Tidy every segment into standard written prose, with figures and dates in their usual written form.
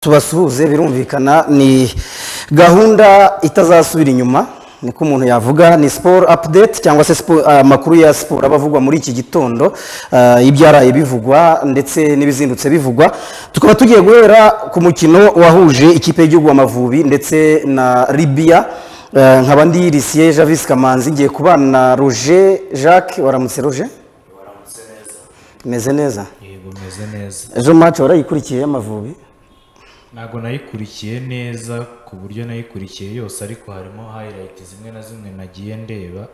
tubasuhuze birumvikana ni gahunda itazasubira inyuma niko umuntu yavuga ni sport update cyangwa se amakuru ya sport abavugwa muri iki gitondo ibyaraye bivugwa ndetse n'ibizindutse bivugwa tukaba tugiye guhera ku mukino wahuje ikipe y'igihugu Amavubi ndetse na Libya nkaba ndi Lycée Javis Kamanzi ngiye kubana na Roger Jacques waramutse Roger waramutse neza meze neza yego meze neza ejo match warayikurikiye Amavubi ntago nayikurikiye neza ku buryo nayikurikiye yose ariko harimo highlight zimwe na zimwe nagiye ndeba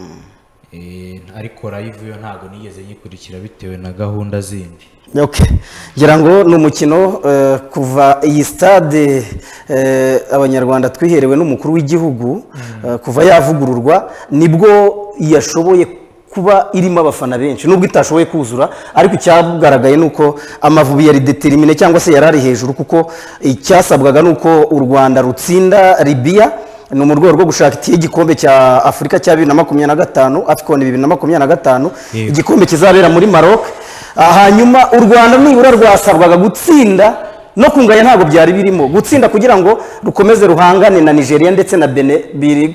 ariko live yo ntago nigeze nyikurikira bitewe na gahunda zindi. Okay, ngira ngo ni umukino kuva iyi stade abanyarwanda twiherewe n'umukuru w'igihugu kuva yavugururwa nibwo yashoboye kuba irimo abafana benshi nubwo itashoboye kuzura ariko cyagaragaye nuko Amavubi yari determine cyangwa se yarari hejuru kuko icyasabwaga nuko u Rwanda rutsinda Libya no mu rwego rwo gushaka igikombe cya Afrika cya 2025 AFCON 2025 igikombe kizabera muri Maroc hanyuma u Rwanda nibura rwasabwaga gutsinda no kunganya ntago byari birimo gutsinda kugira ngo rukomeze ruhangane na Nigeria ndetse na Benin biri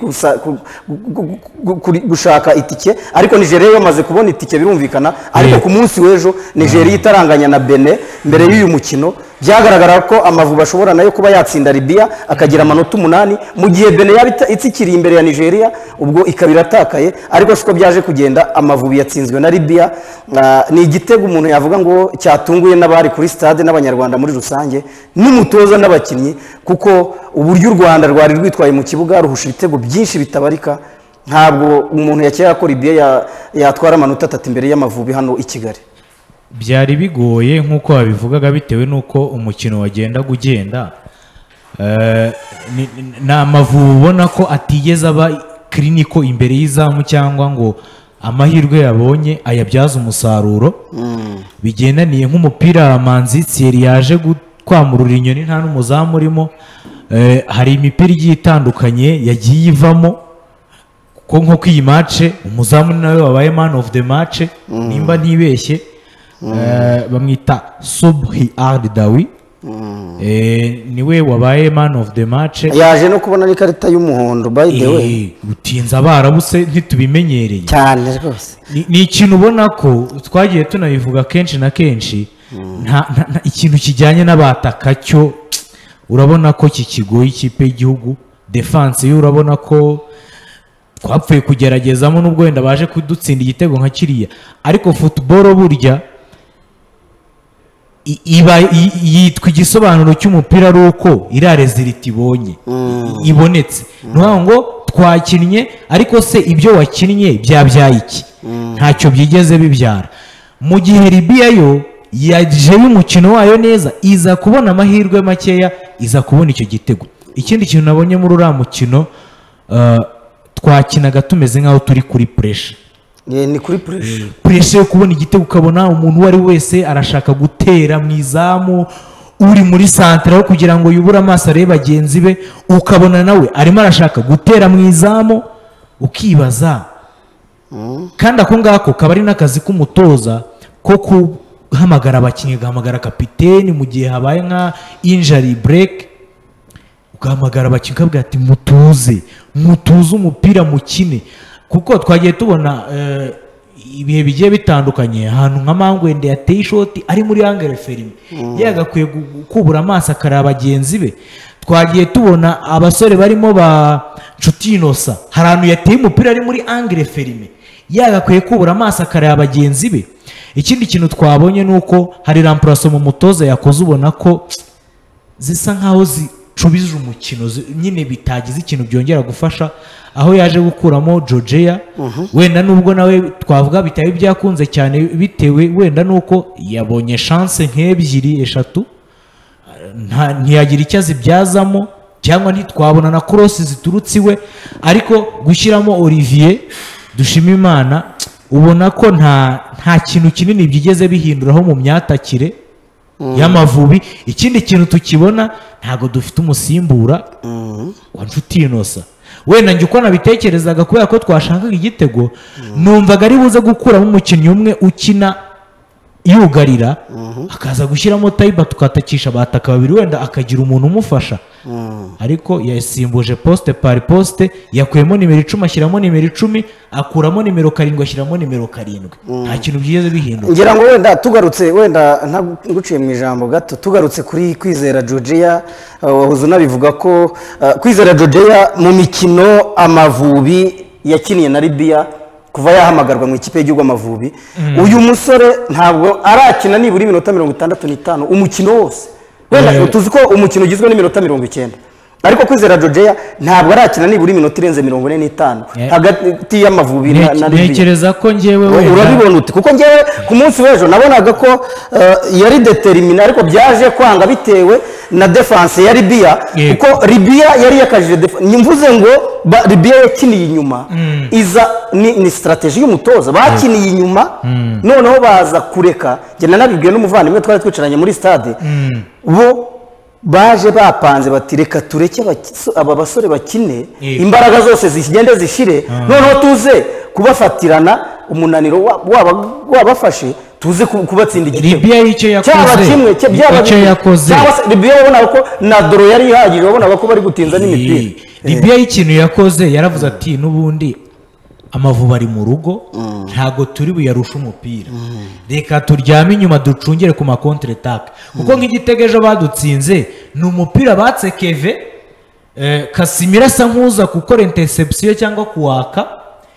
gushaka itike ariko Nigeria yamaze kubona itike birumvikana ariko ku munsi wejo Nigeria itaranganya na Benin mbere y'uyu mukino byagaragara ko Amavubi ashobora nayo kuba yatsinda Libya akagira amanota 8 mu gihe Benin itsikiri imbere ya Nigeria ubwo ikabira atakaye ariko siko byaje kugenda Amavubi yatsinzwe na Libya ni igitego umuntu yavuga ngo cyatunguye n'abari kuri stade n'abanyarwanda muri rusange n'umutoza n'abakinnyi kuko uburyo u Rwanda rwari rwitwaye mu kibuga ruhusha ibitego byinshi bitabarika ntabwo umuntu yakeka ko Libya yatwara amanota 3 imbere y'Amavubi hano i Kigali. Byari bigoye nkuko babivugaga bitewe nuko umukino wagenda gugenda na Amavubi ubona ko atigeze aba clinical imbere y'izamu cyangwa ngo amahirwe yabonye ayabyaza umusaruro bigendaniye nk'umupira Manzi Thierry yaje kwamurura inyoni nta n'umuzamu urimo hari imipira igiye itandukanye yagiye ivamo ko nko iyi match umuzamu nawe wabaye man of the match nimba ntibeshye bamwita Subhi Ardawi niwe wabaye man of the match yaje no kubona n'ikarita y'umuhondo by the way utinza barabuse ntitubimenyereye cyane rwose ni ikintu ubona ko twagiye tunabivuga kenshi na kenshi nta ikintu kijyanye n'abataka cyo urabona ko kikigoye ikipe y'igihugu defense yo urabona ko twapfuye kugeragezamo n'ubwo wenda baje kudutsinda igitego nka kiriya ariko football burya yitwa igisobanuro cy'umupira ari uko irareziliti ibonye ibonetse ntuvuga ngo twakinnye ariko se ibyo wakinnye byabyaye iki ntacyo byigeze bibyara mu gihe Libya yo yaje y'umukino wayo neza iza kubona amahirwe makeya iza kubona icyo gitego. Ikindi kintu nabonye muri uriya mukino twakinaga tumeze nk'aho turi kuri pressure ni kuri pressure yo kubona igitego ukabona umuntu wari wese arashaka gutera mu izamu uri muri centre aho kugira ngo yubure amaso arebe bagenzi be ukabona nawe arimo arashaka gutera mu izamu ukibaza kandi ako ngako kaba ari n'akazi k'umutoza ko guhamagara abakinnyi gahamagara kapiteni mu gihe habaye nka injury break ugahamagara abakinnyi ukabwira ati mutuze umupira mukine kuko twagiye tubona ibihe bigiye bitandukanye ahantu nka Mangwende yateye ishoti ari muri angle ferme yagakwiye gukubura amaso akaraba bagenzi be twagiye tubona abasore barimo ba Nshuti-Innocent hari ahantu yateye umupira ari muri angle ferme yagakwiye kubura amaso akaraba bagenzi be. Ikindi kintu twabonye nuko hari remplaçant mu mutoza yakoze ubona ko zisa nkaho zicubije umukino nyine bitagize ikintu byongera gufasha aho yaje gukuramo Georgia wenda nubwo nawe twavuga bitaye byakunze cyane bitewe wenda nuko yabonye chance nk'ebyiri eshatu ntiyagira icyo azibyazamo cyangwa ntitwabona na cross ziturutse iwe ariko gushyiramo Olivier Dushimimana ubona ko nta kintu kinini byigeze bihinduraho mu myatakire y'Amavubi. Ikindi kintu tukibona ntago dufite umusimbura wa Nshuti-Innocent wenda njye uko nabitekerezaga kubera ko twashakaga igitego numvaga ari buze gukuramo umukinnyi umwe ukina yugarira akaza gushyiramo Taiba tukatakisha abataka babiri wenda akagira umuntu umufasha ariko yasimbuje poste par poste yakuyemo nimero 10 ashyiramo nimero 10 akuramo nimero 7 ashyiramo nimero 7 nta kintu byigeze bihinduka ngira ngo wenda tugarutse wenda ntaguciye mu ijambo gato tugarutse kuri Kwizera Georgia wahuze nabivuga ko Kwizera Georgia mu mikino Amavubi yakiniye na Libya kuva yahamagarwa mu ikipe y'igihugu Amavubi uyu musore ntabwo arakina nibura iminota 65 umukino wose wenda tuzi ko umukino ugizwe n'iminota 90 ariko Kwizera Georgia ntabwo arakina nibura iminota irenze 45 hagati y'Amavubi na Libya ntekereza ko ngewe urabibona uti kuko ngewe ku munsi w'ejo nabonaga ko yari determine ariko byaje kwanga bitewe na defense ya Libya kuko Libya yari yakajije mvuze ngo Libya yakiniye inyuma iza ni strategy y'umutoza bakiniye inyuma noneho baza kureka nge nanabibwiye n'umuvandimwe twari twicaranye muri stade bo baje bapanze bati reka tureke aba basore bakine imbaraga zose zigende zishire noneho tuze kubafatirana umunaniro wabafashe tuze kubatsinda igitego Libya icyo yakoze Libya wabona ko na doro yari ihagije wabona ko bari gutinza n'imipira Libya ikintu yakoze yaravuze ati nubundi Amavubi ari mu rugo ntago turi buyarusha umupira reka turyame inyuma ducungere ku ma contre attaque kuko nk'igitegejo badutsinze ni umupira batse Keve Kasimira asa nkuza gukora interception cyangwa kuwaka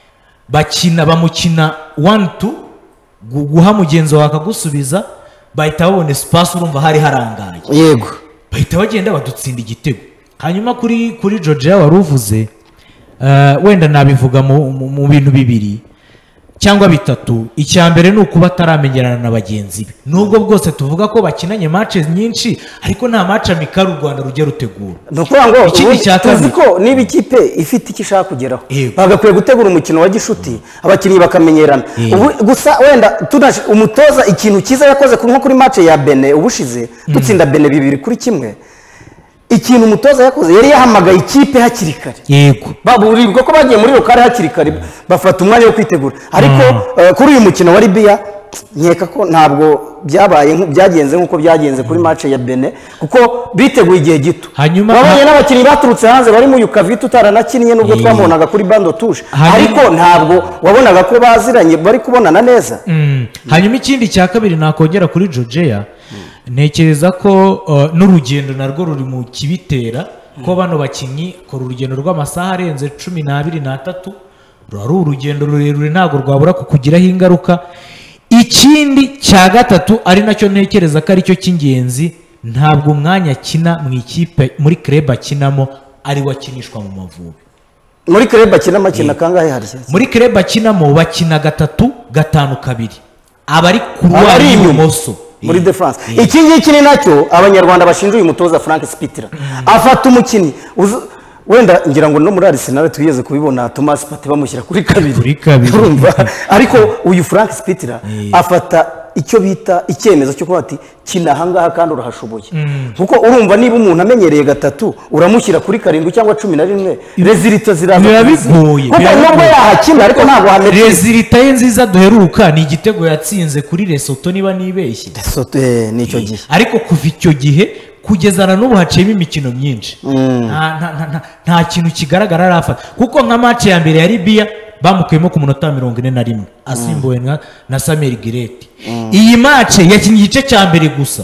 bamukina 1-2 guha mugenzi wawe akagusubiza bahita babona espace urumva hari harangaye yego bahita bagenda badutsinda igitego hanyuma kuri Georgia waruvuze wenda nabivuga mu bintu bibiri cyangwa bitatu icyambere nuko bataramenyerana na bagenzi be nubwo bwose tuvuga ko bakinanye matches nyinshi ariko nta match amikari u Rwanda rujya rutegura nukuvuga ngo tuzi ko niba ikipe ifite icyo ishaka kugeraho bagakwiye gutegura umukino wa gishuti abakinnyi bakamenyerana gusa wenda umutoza ikintu cyiza yakoze nko kuri match ya Benin ubushize dutsinda Benin 2-1 ikintu umutoza yakoze yari yahamagaye ikipe hakiri kare yego baburirwa ko bagiye muri lokale hakiri kare bafata umwanya wo kwitegura ariko kuri uyu mukino wa Libya nkeka ko ntabwo byagenze nkuko byagenze kuri match ya Benin kuko biteguye igihe gito babonye n'abakinnyi baturutse hanze bari mu Yukavita utaranakinnye nubwo twamubonaga kuri bando touche ariko ntabwo wabonaga ko baziranye bari kubonana neza hanyuma ikindi cya kabiri nakongera kuri Georgia ntekereza ko n'urugendo narwo ruri mu kibitera ko bano bakinnyi kora urugendo rw'amasaha arenze 12-3 ruri urugendo rurerure ntabwo rwabura kukugiraho ingaruka ikindi cya gatatu ari nacyo ntekereza ko aricyo cy'ingenzi ntabwo umwanya akina mu ikipe muri club akinamo ari wakinishwa mu Mavubi muri club akinamo kangahe hari muri club akinamo bakina 3-5-2 abari kuruwari ibumoso muri defense iki ngiki ni nacyo abanyarwanda bashinja uyu mutoza Frank Spitira afata umukinnyi wenda ngira ngo no muri Arsenal twigeze kubibona Thomas Partey bamushyira kuri kabiri ariko uyu Frank Spitira afata icyo bita icyemezo cyo kuba ati kina ahangaha kandi urahashoboye kuko urumva niba umuntu amenyereye 3 uramushyira kuri 7 cyangwa 11 resultat ziraza bigoye kuko nubwo yahakina ariko ntabwo hameze resultat ye nziza duheruka ni igitego yatsinze kuri Lesotho niba nibeshye Lesotho nicyo gihe ariko kuva icyo gihe kugezana n'ubu haciyemo imikino myinshi nta kintu kigaragara arafata kuko nka match ya mbere ya Libya bamukuyemo ku munota 41 asimbuwe na Samuel Gireti iyi match yakinnye igice cya mbere gusa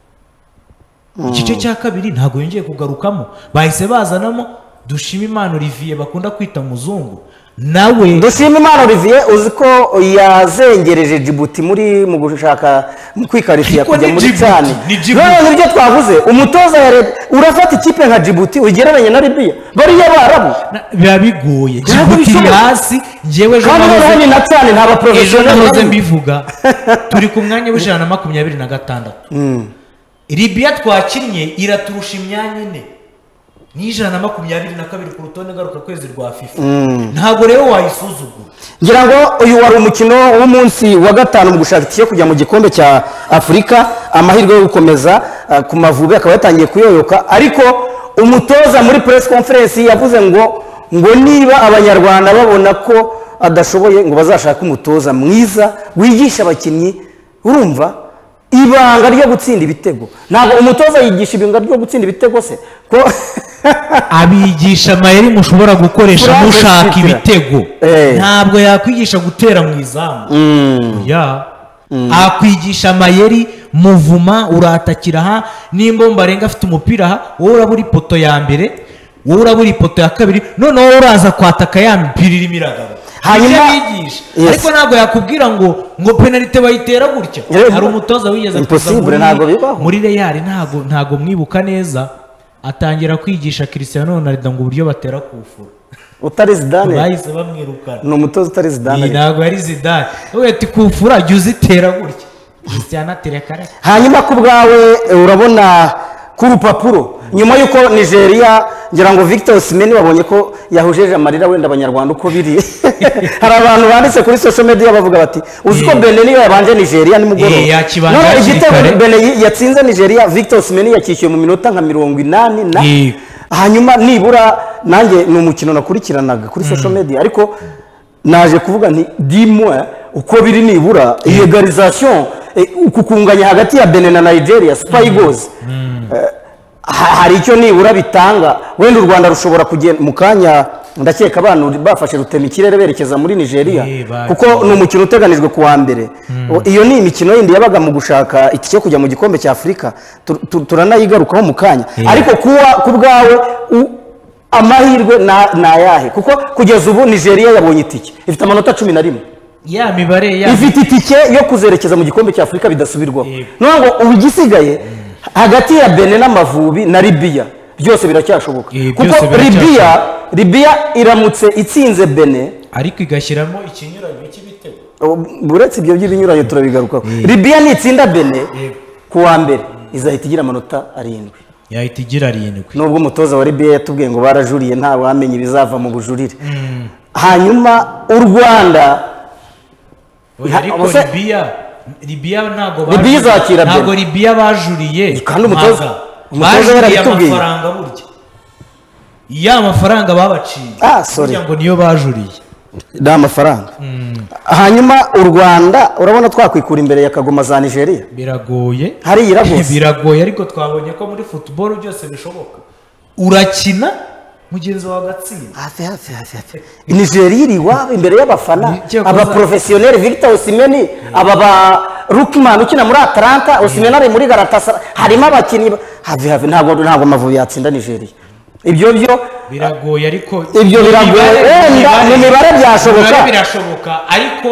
igice cya kabiri ntabwo yongeye kugarukamo bahise bazanamo Dushimimana Olivier bakunda kwita muzungu nawe Dushimimana Olivier uzi ko yazengereje Djibouti mu gushaka mu kwikarifiya kujya muri cyane none nibyo twavuze umutoza ya leta urafata ikipe nka Djibouti ugereranya na Libya bariya barabu biba bigoye Djibouti hasi njewe ejo nahoze na cyane ntaba professional nahoze mbivuga turi ku mwanya w'ijana na 26 Libya twakinnye iraturusha imyanya ine ni 122 ku rutonde ngaruka kwezi rwa FIFA ntago rero wayisuzugura ngira ngo uyu wari umukino w'umunsi wa gatanu mu gushaka itike kujya mu gikombe cya Afrika amahirwe yo gukomeza ku Mavubi akaba yatangiye kuyoyoka ariko umutoza muri press conference yavuze ngo niba abanyarwanda babona ko adashoboye ngo bazashaka umutoza mwiza wigisha abakinnyi urumva ibanga ryo gutsinda ibitego. Ntabwo umutoza yigisha ibanga ryo gutsinda ibitego se ko abigisha amayeri mushobora gukoresha mushaka ibitego, ntabwo yakwigisha gutera mu izamu. Akwigisha amayeri muvuma uratakira aha, nimba mbarenga afite umupira aha, wowe urabura ipoto ya mbere, wowe urabura ipoto ya kabiri, noneho wowe uraza kwataka ya mipira irimo iragaba. Hanyuma yigisha ariko ntabwo yakubwira ngo penalite bayitera gutya. Hari umutoza wigeze muri Real, ntabwo mwibuka neza, atangira kwigisha Cristiano Ronaldo ngo uburyo batera kufura. Utari Zidane bahise bamwirukana. Ni umutoza utari Zidane, ntabwo ari Zidane. Wowe ati kufura jya uzitera gutya, Cristiano atera kare. Hanyuma ku bwawe urabona ku rupapuro nyuma y'uko Nigeria ngira ngo Victor Osimhen wabonye ko yahujeje amarira wenda abanyarwanda uko biri hari abantu banditse kuri social media bavuga bati uzi ko Benin niyo yabanje Nigeria ni mugoroba no igitego Benin yatsinze Nigeria Victor Osimhen yakishyuye mu minota nka 80 na hanyuma nibura nanjye ni umukino nakurikiranaga kuri social media ariko naje kuvuga nti dis-moi uko biri nibura egalisation ukukunganya hagati ya Benin na Nigeria Super Eagles hari icyo nibura bitanga. Wenda u Rwanda rushobora kugenda mu kanya, ndakeka abantu bafashe rutema ikirere berekeza muri Nigeria kuko ni umukino uteganijwe ku wa mbere. Iyo ni imikino yindi yabaga mu gushaka itike kujya mu gikombe cya Afurika, turanayigarukaho mu kanya. Ariko ku bwawe amahirwe na yahe? Kuko kugeza ubu Nigeria yabonye itike, ifite amanota 11 ya mibare ifite itike yo kuzerekeza mu gikombe cya Afurika bidasubirwaho. Nubwo ubigisigaye hagati ya Benin n'Amavubi na Libya byose biracyashoboka kuko Libya iramutse itsinze Benin ariko igashyiramo ikinyuranyo cy'ibitego. Buretse ibyo by'ibinyuranyo turabigarukaho. Libya nitsinda Benin ku wa mbere izahita igira amanota 7. Yahita igira 7. Nubwo umutoza wa Libya yatubwiye ngo barajuriye nta wamenye ibizava mu bujurire. Hanyuma u Rwanda ariko Libya ntabwo Libya bajuriye kandi umutoza yarabitubwiye amafaranga burya ya mafaranga babaciye kugira ngo niyo bajuriye da amafaranga. Hanyuma u Rwanda urabona twakwikura imbere ya Kagoma za Nigeria biragoye, hari iragose biragoye, ariko twabonye ko muri football byose bishoboka. Urakina mugenzi wa gatsinda hafi Nigeria iri wabo imbere y'abafana aba professionnel. Victor Osimhen aba ba Rukman ukina muri Atalanta, Osimhen ari muri Galatasaray, harimo abakinnyi hafi ntabwo Amavubi yatsinda Nigeria. Ibyo biragoye, ariko ibyo biragoye wenda mu mibare birashoboka ariko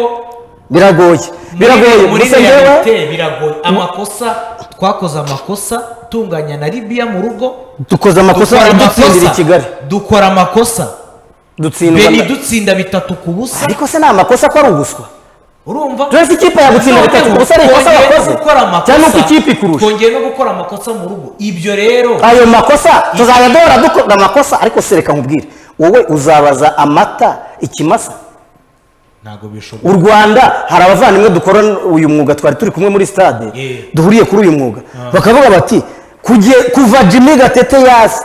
biragoye gusa ndewe biragoye. Twakoze amakosa tunganya na Libya mu rugo, dukoze amakosa dutsindira i Kigali, dukora amakosa dutsinda 3-0. ariko se nta makosa ko ari ubuswa. Urumva twese ikipe yagutsinda 3-0 ari ikosa wakoze cyangwa uko ikipe ikurusha. Twongeye no gukora amakosa mu rugo. Ibyo rero ayo makosa tuzajya duhora dukora amakosa. Ariko sereka nkubwire, wowe uzabaza amata ikimasa? ntago bishoboka. U Rwanda hari abavandimwe dukora uyu mwuga, twari turi kumwe muri stade duhuriye kuri uyu mwuga, bakavuga bati kuva Jimmy Gatete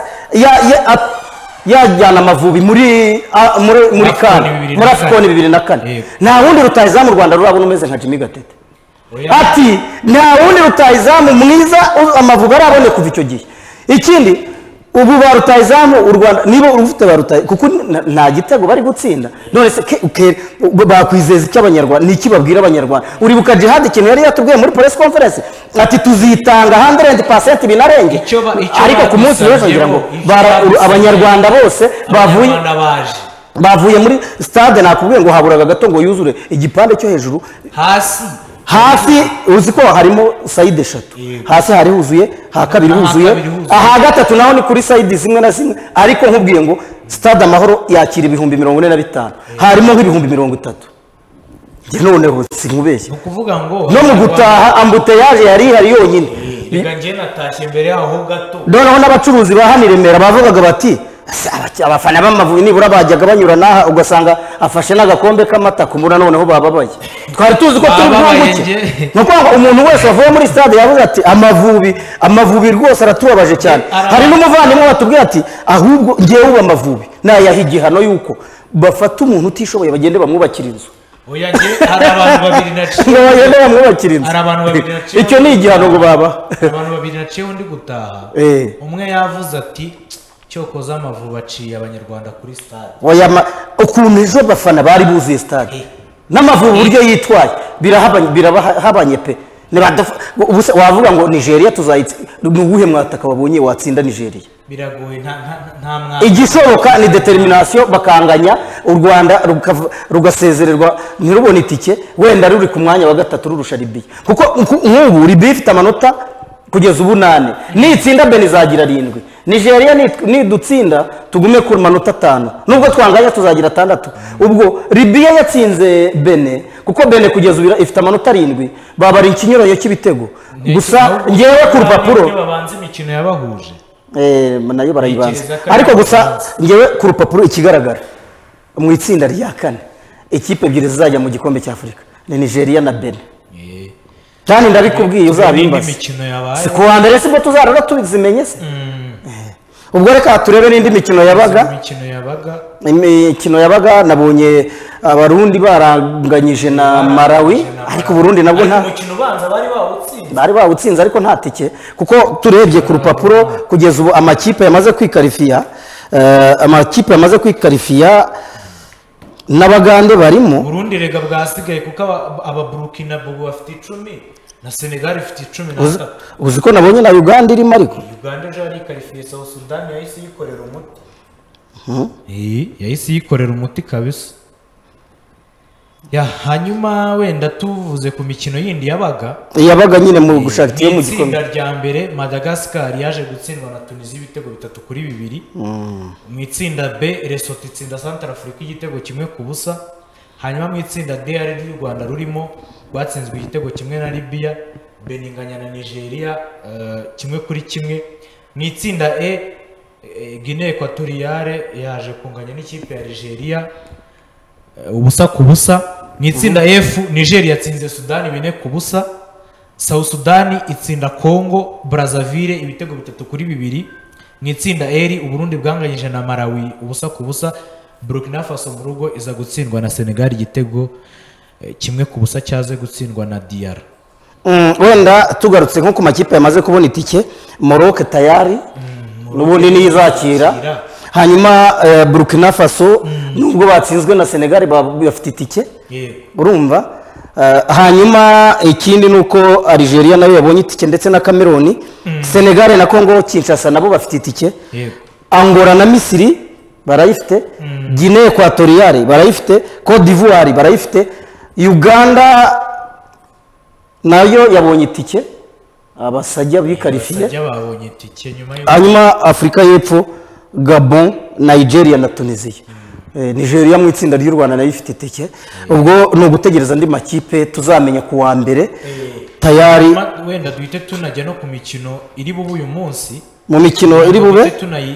yajyana Amavubi muri AFCON 2004 nta wundi rutahizamu mu Rwanda rurabona umeze nka Jimmy Gatete. Ati nta wundi rutahizamu mwiza Amavubi arabone kuva icyo gihe. Ikindi ubu ba rutahizamu u Rwanda nibo ufite ba rutahi kuko nta gitego bari gutsinda, none se bakwizeza icy'abanyarwanda ni ikibabwira abanyarwanda. Uribuka Jihad ikintu yari yatubwiye muri press conference ati tuzitanga 100% binarenge, ariko ku munsi wese ngira ngo abanyarwanda bose bavuye muri stade, nakubwiye ngo haburaga gato ngo yuzure igipande cyo hejuru hasi uzi ko harimo side 3 hasi hari huzuye, ha kabiri huzuye, aha gatatu naho ni kuri side zimwe na zimwe. Ariko nkubwiye ngo stade Amahoro yakira 45,000 harimo nk'ibihumbi 30. Noneho sinkubeshye ukuvuga ngo no mu gutaha ambuteyage yari hari yonyine. Reka nje natashye mbere aho gato, noneho n'abacuruzi bahaniremera bavugaga bati abafana b'Amavubi nibura bajyaga banyura naha ugasanga afashe n'agakombe k'amata kumura, noneho bababaye. Twari tuzi ko turi bwunguke, nuko umuntu wese wavuye muri stade yavuze ati Amavubi rwose aratubabaje cyane. Hari n'umuvandimwe watubwiye ati ahubwo ngiye uba Amavubi nayaha igihano yuko bafata umuntu utishoboye bagende bamwubakira inzu. oya nge hari abantu babiri naciye ngo bagende bamwubakira inzu hari abantu babiri naciye icyo ni igihano ngo baba abantu babiri naciye undi gutaha umwe yavuze ati cyokoza Amavubi aciye abanyarwanda kuri stade oya ukuntu ejo bafana bari buzuye stade n'Amavubi uburyo yitwaye birahabanye pe wavuga ngo Nigeria ni uwuhe mwataka wabonye watsinda Nigeria biragoye nta mwaka igishoboka ni determination bakanganya u Rwanda rugasezererwa ntirubone itike wenda ruri ku mwanya wa gatatu rurusha Libya kuko nk'ubu Libya ifite amanota kugeza ubu 8 nitsinda Benin izagira 7 Nigeria nidutsinda tugume ku manota 5 nubwo twanganya tuzagira 6 ubwo Libya yatsinze Benin kuko Benin kugeza ubu ifite amanota 7 babari ikinyuranyo cy'ibitego gusa ngewe ku rupapuro babanze imikino yabahuje nayo barayibanza ariko gusa ngewe ku rupapuro ikigaragara mu itsinda rya 4 ikipe ebyiri zizajya mu gikombe cya Afurika ni Nigeria na Benin cyane ndabikubwiye uzabimbaza si ku wa mbere sibwo tuzarora tuzimenye se ubwo reka turebe n'indi mikino yabaga nabonye abarundi baranganyije na Malawi ariko Burundi nabwo nta umukino ubanza bari bawutsinze ariko nta tike kuko turebye ku rupapuro kugeza ubu amakipe yamaze kwikarifiya n'Abagande barimo Burundi rega bwasigaye kuko aba Burkina Faso bafite 10 na Senegal ifite 13 uzi ko nabonye na Uganda irimo ariko Uganda je ari karifiye South Sudan yahise yikorera umuti yahise yikorera umuti kabisa ya hanyuma wenda tuvuze ku mikino yindi yabaga nyine mu gushaka iyo mu gikombe rya mbere Madagascar yaje gutsindwa na Tunisia ibitego 3-2 mu itsinda B Lesotho itsinda Centrafrique igitego 1-0 hanyuma mu itsinda D ari ry'u Rwanda rurimo batsinzwe igitego 1 na Libya Benin inganya na Nigeria 1-1 mu itsinda E Guinea Equatoriale yaje kunganya n'ikipe ya Nigeria ubusa ku busa mu itsinda F Nigeria yatsinze Sudan 4-0 South Sudan itsinda Congo Brazzaville ibitego 3-2 mu itsinda R Uburundi bwanganyije na Malawi ubusa ku busa Burkina Faso mu rugo iza gutsindwa na Senegal igitego 1-0 cyaze gutsindwa na DR wenda tugarutse nko ku makipe yamaze kubona itike Maroc tayari n'ubundi nizakira hanyuma Burkina Faso nubwo batsinzwe na Senegal bafite itike urumva hanyuma ikindi nuko Algeria nayo yabonye itike ndetse na Cameroon Senegal na Congo Kinshasa nabo bafite itike Angola na Misiri barayifite Guinea Equatoriale barayifite Cote d'Ivoire barayifite Uganda nayo yabonye itike abasajya bikarifiye hanyuma Afrika y'Epfo Gabon Nigeria na Tunisia Nigeria mu itsinda ry'u Rwanda nayo ifite itike ubwo no gutegereza andi makipe tuzamenya ku wa mbere tayari wenda duhite tunajya no ku mikino iri bubu uyu munsi mu mikino iri bube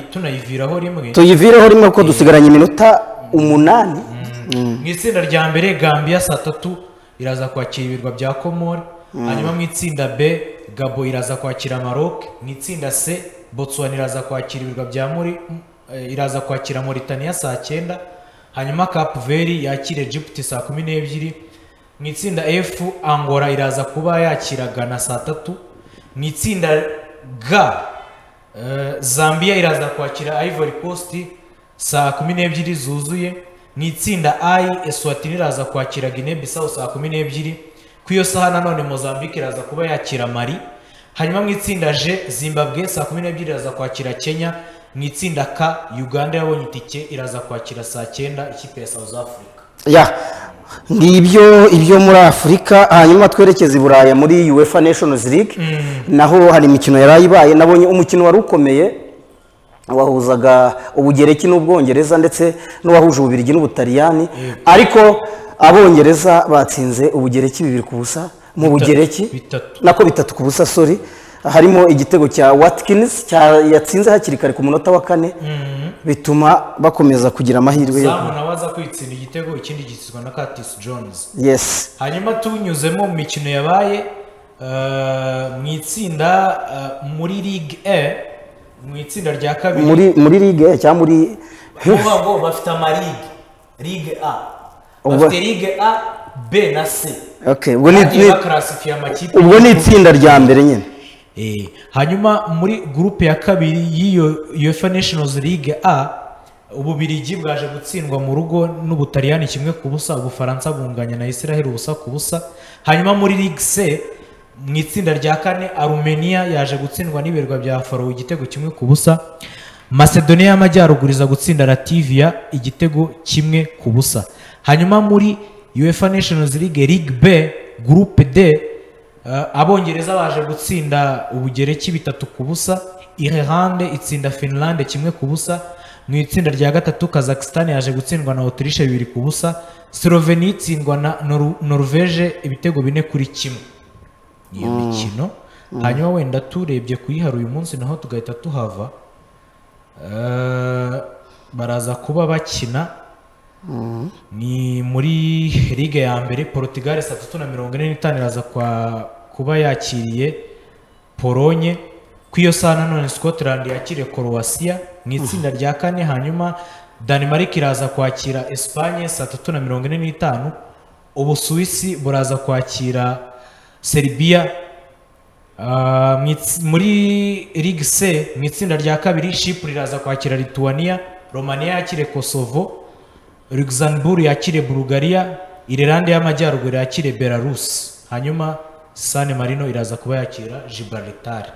tuyivireho rimwe kuko dusigaranye iminota 8 mu itsinda rya mbere Gambia saa 3 iraza kwakira ibirwa bya Comore hanyuma mu itsinda B Gabo iraza kwakira Maroc mu itsinda C Botswana iraza kwakira ibirwa bya iraza kwakira Mauritania saa 9 hanyuma Cape Verde yakira Egypt saa 12 mu itsinda F Angola iraza kuba yakira Ghana saa 3 mu itsinda G Zambia iraza kwakira Ivory Coast saa 12 zuzuye mu itsinda I Eswatini iraza kwakira Guinea Bissau saa 12 kuyo saha nanone Mozambique iraza kuba yakira Mali hanyuma mu itsinda G Zimbabwe saa 12 iraza kwakira Kenya mu itsinda K Uganda yabonye itike iraza kwakira saa 9 ikipe ya South Africa ibyo muri Afurika hanyuma twerekeza i Buraya muri UEFA Nations League naho hari imikino yarayibaye nabonye umukino wari ukomeye wahuzaga Ubugereki n'Ubwongereza ndetse n'uwahuje Ububirigi n'Ubutaliyani ariko Abongereza batsinze Ubugereki 2-0 mu Bugereki nako 3-0 sorry harimo igitego cya Watkins yatsinze hakiri kare ku munota wa 4 bituma bakomeza kugira amahirwe yo nabaza kwitsinda igitego ikindi gitsizwa na Curtis Jones yes hanyuma tunyuzemo mu mikino yabaye mu itsinda muri Ligue A mu itsinda rya kabiri muri Ligue A cyangwa muri ngo bafite ama Ligue A bafite Ligue A B na C okay bagiye bakarasifiye amakipe ubwo ni itsinda rya mbere nyine. Hanyuma muri gurupe ya kabiri y'iyo UEFA Nations League A, Ububirigi bwaje gutsindwa mu rugo n'Ubutaliyani 1-0, Ubufaransa bunganya na Israel 1-0. Hanyuma muri Ligue C mu itsinda rya kane Armenia yaje gutsindwa n'ibirwa bya Faroe igitego 1-0. Macedonia y'Amajyaruguru iza gutsinda Latvia igitego 1-0. Hanyuma muri UEFA Nations League Ligue B Groupe D, Abongereza baje gutsinda Ubugereki 3-0, Irlande itsinda Finland 1-0. Mu itsinda rya gatatu Kazakhstan yaje gutsindwa na Autriche 2-0, Slovenia itsindwa na Norvege ibitego 4-1. Niyo mikino. Hanyuma wenda turebye kuyihara uyu munsi naho tugahita tuhava, baraza kuba bakina ni muri ligue ya mbere. Portugal 345 iraza kuba yakiriye Polonye. Kwiyo sana none Scotland yakiriye Croatia mu itsinda rya kane. Hanyuma Denmark iraza kwakira Espagne 345. Ubusuwisi buraza kwakira Serbia. Muri Ligue C mu itsinda rya kabiri Chypre iraza kwakira Lithuania, Romania yakire Kosovo, Luxembourg yakire Bulgaria, Ireland y'Amajyaruguru yakire Belarus. Hanyuma San Marino iraza kuba yakira Gibraltar.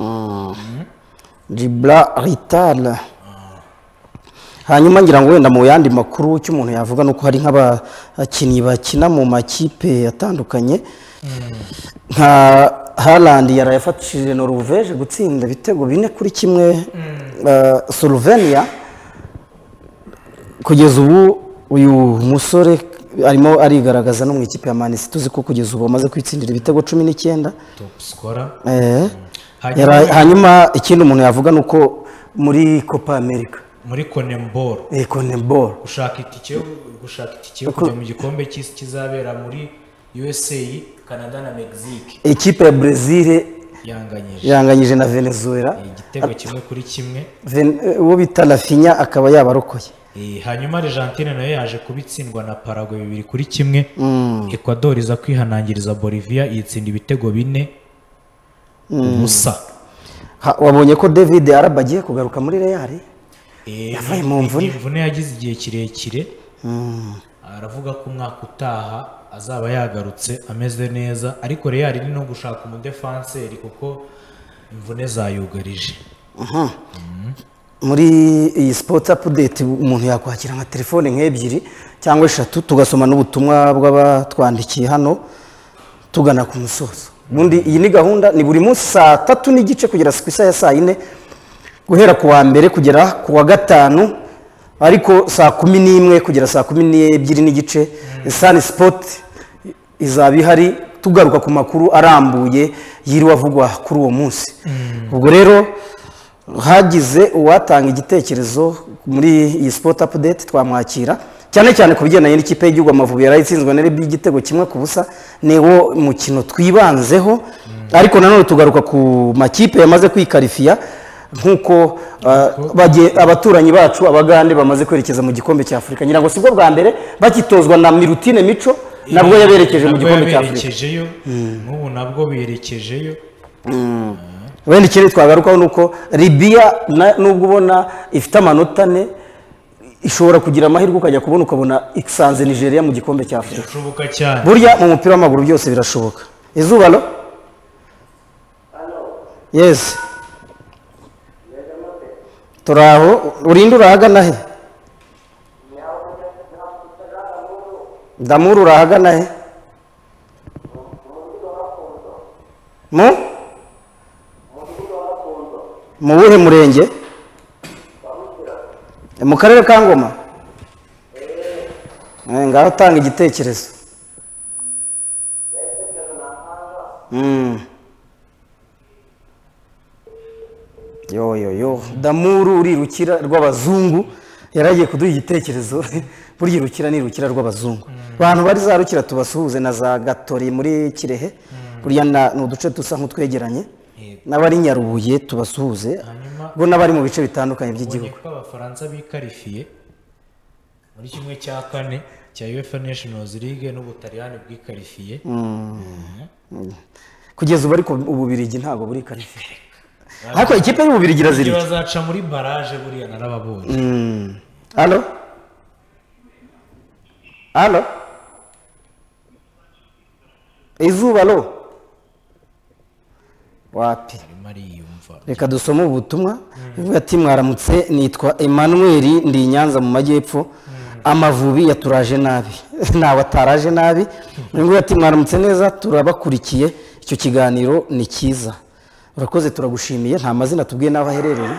Gibraltar. Hanyuma ngira ngo wenda mu yandi makuru cy'umuntu yavuga nuko hari nk'abakinnyi bakina mu makipe atandukanye nka Haaland yarayafatishije Norvege gutsinda ibitego 4-1 Slovenia. Kugeza ubu uyu musore arimo arigaragaza no mu ikipe ya Man City, tuzi ko kugeza ubu amaze kwitsindira ibitego 19, top scorer. Hanyuma ikindi umuntu yavuga nuko muri Copa America muri CONMEBOL gushaka itike kujya mu gikombe cy'isi kizabera muri USA, Canada na Mexique, ikipe ya Brazil yanganyije na Venezuela igitego 1-1. uwo bita Rafinha akaba yabarokoye. Hanyuma Argentine nayo yaje kubitsindwa na Paraguay 2-1. Ecuador iza kwihanangiriza Bolivia yitsinda ibitego 4-0. Wabonye ko David Alaba agiye kugaruka muri Real? Yavuye mu mvune yagize igihe kirekire. Aravuga ko umwaka utaha azaba yagarutse ameze neza, ariko Real ni no gushaka umudefenseri kuko imvune zayugarije. Muri iyi Sports Update umuntu yakwakira nka telefone nk'ebyiri cyangwa 3 tugasoma n'ubutumwa bw'abatwandikiye hano tugana ku musozo. Bundi iyi ni gahunda, ni buri munsi saa 3:30 kugera ku isaha ya saa 4, guhera ku wa mbere kugera ku wa gatanu, ariko saa 11 kugera saa 12:30 Sun Sport izaba ihari tugaruka ku makuru arambuye yiri wavugwa kuri uwo munsi. Ubwo rero hagize uwatanga igitekerezo muri iyi Sport Update twamwakira, cyane cyane kubigendanye n'ikipe y'igihugu Amavubi yarayitsinzwe na RB igitego 1-0, niwo mukino twibanzeho. Ariko nanone tugaruka ku makipe yamaze kwikarifiya nkuko abaturanyi bacu Abagande bamaze kwerekeza mu gikombe cya Afrika. Ngira ngo sibwo bwa mbere bakitozwa na Milutine Mico, nabwo yaberekeje mu gikombe cya Afrika. N'ubu nabwo berekejeyo. Wenda ikindi twagarukaho nuko Libya nubwo ubona ifite amanota 4 ishobora kugira amahirwe ukajya ukabona isanze Nigeria mu gikombe cya Afrika. Birashoboka cyane. Burya mu mupira w'amaguru byose birashoboka. Izuba lo? Yes. Turaho urinde urahagana he? Damuru urahagana he? Mu buhe murenge? Mu karere ka Ngoma? Ngaho tanga igitekerezo. Yo Damuru urirukira rw'abazungu yaragiye kuduha igitekerezo. Burya irukira nirukira rw'abazungu. Abantu bari zarukira tubasuhuze na za Gatori muri Kirehe. Burya n'uduce dusa nk'utwegeranye. N'abari Nyarubuye tubasuhuze. Bo n'abari mu bice bitandukanye by'igihugu. Abafaransa bikarifiye muri kimwe cya kane cya UEFA Nations League n'Ubutaliyani bwikarifiye kugeza ubu ariko Ububirigi ntabwo buri karifiye ariko ikipe y'Ububirigi irazirika bazaca muri barrage buriya narababonye Halo izuba lo wapi reka dusome ubutumwa bivuga ati mwaramutse nitwa Emmanuel ndi Nyanza mu majyepfo Amavubi yaturaje nabi nawe ataraje nabi bivuga ati mwaramutse neza turabakurikiye icyo kiganiro ni cyiza urakoze turagushimiye nta mazina tubwiye naho aherereye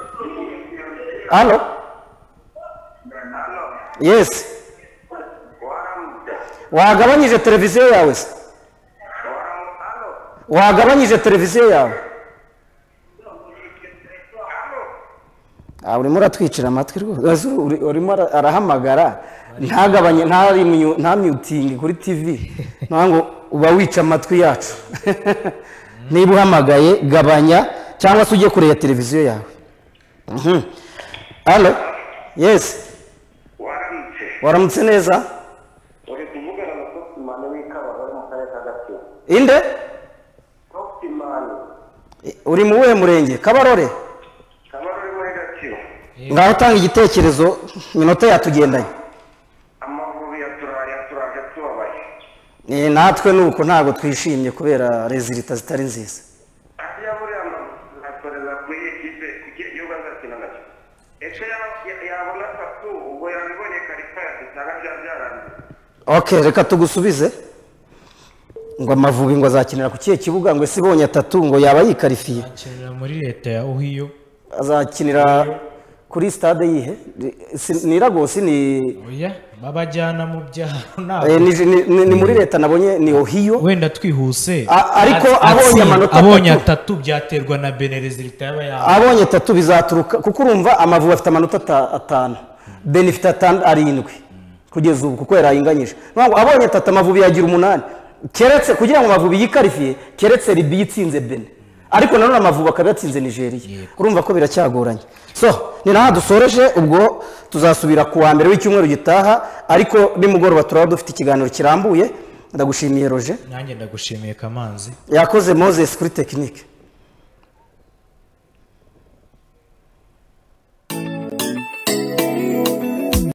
halo yes wagabanyije televiziyo yawe se wagabanyije televiziyo yawe urimo uratwicira amatwi rwose urimo arahamagara ntagabanye nta mutingi kuri TV ngo uba wica amatwi yacu niba uhamagaye gabanya cyangwa se ujye kureba televiziyo yawe halo yes waramutse neza uri kuvugana na Sofimani w'Ikabarore mu karere ka Gatsibo inde Sofimani uri mu wuhe murenge Kabarore muri Gatsibo ngaho utanga igitekerezo minota yatugendanye Amavubi yaturaje tubabaye natwe nuko ntabwo twishimye kubera rezilita zitari nziza asiya buriya akorera kuri ekipe kugira igihugu azakina nacyo ese yabona atatu ubwo yabibonye karita cyangwa byarangiye reka tugusubize ngo Amavubi ngo azakinira ku kihe kibuga ngo ese ibonye atatu ngo yaba yikarifiye azakinira muri leta ya Ohio azakinira kuri stade yihe ni Lagos ni oya babajyana mu byaro ni muri leta nabonye ni Ohio wenda twihuse ariko abonye amanota abonye atatu byaterwa na Benelizilita yaba abonye atatu bizaturuka kuko urumva Amavubi afite amanota atanu Benefit arindwi kugeza ubu kuko yarayinganyije ntabwo abonye atatu Amavubi yagira 8 keretse kugira ngo Amavubi yikarifiye keretse Libya itsinze Benin ariko nanone Amavubi akaba yatsinze Nigeria urumva ko biracyagoranye ni naho dusoreje ubwo tuzasubira ku wa mbere w'icyumweru gitaha ariko nimugoroba turaba dufite ikiganiro kirambuye ndagushimiye Roger nanjye ndagushimiye Kamanzi yakoze Moses kuri technique